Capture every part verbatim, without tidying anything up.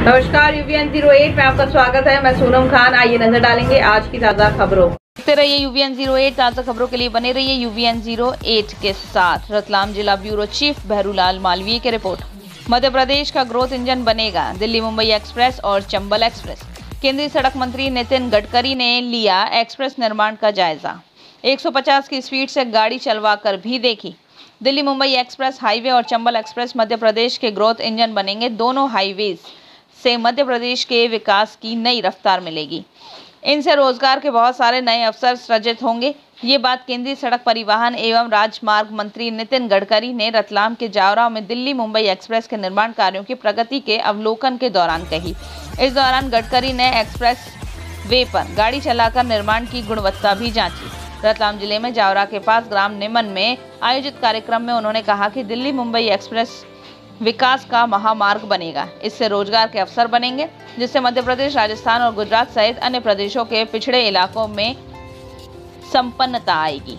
नमस्कार, UVN zero eight में आपका स्वागत है। मैं सोनम खान। आइए नजर डालेंगे आज की ताजा खबरों। देखते रहिए यूवीएन जीरो एट। ताजा खबरों के लिए बने रहिए यूवीएन जीरो एट के साथ। रतलाम जिला ब्यूरो चीफ बहरूलाल मालवीय की रिपोर्ट। मध्य प्रदेश का ग्रोथ इंजन बनेगा दिल्ली मुंबई एक्सप्रेस और चंबल एक्सप्रेस। केंद्रीय सड़क मंत्री नितिन गडकरी ने लिया एक्सप्रेस निर्माण का जायजा। एक सौ पचास की स्पीड से गाड़ी चलवा कर भी देखी। दिल्ली मुंबई एक्सप्रेस हाईवे और चंबल एक्सप्रेस मध्य प्रदेश के ग्रोथ इंजन बनेंगे। दोनों हाईवेज से मध्य प्रदेश के विकास की नई रफ्तार मिलेगी। इनसे रोजगार के बहुत सारे नए अवसर सृजित होंगे। ये बात केंद्रीय सड़क परिवहन एवं राजमार्ग मंत्री नितिन गडकरी ने रतलाम के जावरा में दिल्ली मुंबई एक्सप्रेस के निर्माण कार्यों की प्रगति के अवलोकन के दौरान कही। इस दौरान गडकरी ने एक्सप्रेस वे पर गाड़ी चलाकर निर्माण की गुणवत्ता भी जांची। रतलाम जिले में जावरा के पास ग्राम निमन में आयोजित कार्यक्रम में उन्होंने कहा कि दिल्ली मुंबई एक्सप्रेस विकास का महामार्ग बनेगा। इससे रोजगार के अवसर बनेंगे, जिससे मध्य प्रदेश, राजस्थान और गुजरात सहित अन्य प्रदेशों के पिछड़े इलाकों में संपन्नता आएगी।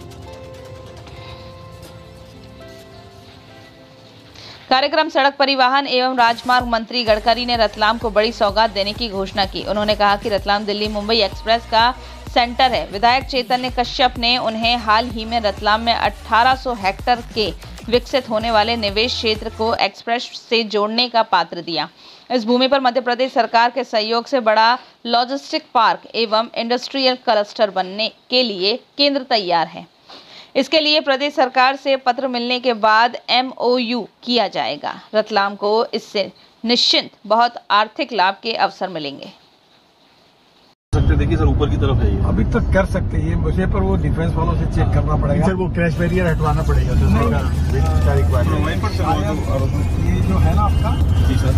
कार्यक्रम सड़क परिवहन एवं राजमार्ग मंत्री गडकरी ने रतलाम को बड़ी सौगात देने की घोषणा की। उन्होंने कहा कि रतलाम दिल्ली मुंबई एक्सप्रेस का सेंटर है। विधायक चैतन्य कश्यप ने उन्हें हाल ही में रतलाम में अठारह सौ हेक्टेयर के विकसित होने वाले निवेश क्षेत्र को एक्सप्रेस से जोड़ने का पात्र दिया। इस भूमि पर मध्य प्रदेश सरकार के सहयोग से बड़ा लॉजिस्टिक पार्क एवं इंडस्ट्रियल क्लस्टर बनने के लिए केंद्र तैयार है। इसके लिए प्रदेश सरकार से पत्र मिलने के बाद एमओयू किया जाएगा। रतलाम को इससे निश्चिंत बहुत आर्थिक लाभ के अवसर मिलेंगे। देखिए सर, ऊपर की तरफ है ये। अभी तक कर सकते हैं मुझे, पर वो डिफेंस वालों से चेक करना पड़ेगा सर। वो क्रैश बैरियर हटवाना पड़ेगा सर। वहीं पर ये जो है ना आपका, जी सर,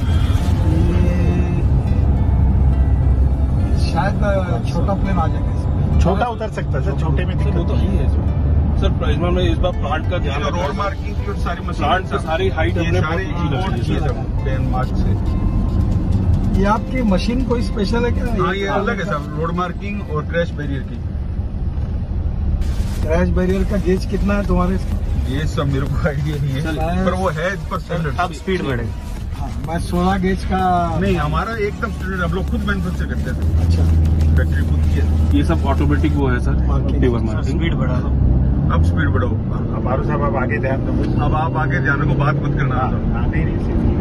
ये शायद छोटा प्लेन आ जाएगा। छोटा उतर सकता है सर, छोटे में दिक्कत तो नहीं है सर। इस बार में इस बार प्लांट का ध्यान, रोड मार्किंग की सारी प्लांट से सारी हाइट प्लेन मार्क से। ये आपकी मशीन कोई स्पेशल है क्या? हाँ, ये अलग है सर, रोड मार्किंग और क्रैश बैरियर की। क्रैश बैरियर का गेज कितना है तुम्हारे? ये सब मेरे को आइडिया नहीं है, पर वो है इस पर स्टैंडर्ड। अब स्पीड बढ़ेगा। हाँ, मैं सोलह गेज का नहीं, हमारा एकदम स्टैंडर्ड। हम लोग खुद मैन्युफैक्चर करते थे। अच्छा, फैक्ट्री खुद की है। ये सब ऑटोमेटिक वो है सर। स्पीड बढ़ा दो, अब स्पीड बढ़ाओ। हमारे साहब आप आगे ध्यान दो। अब आप आगे ध्यान को बात मत करना। नहीं नहीं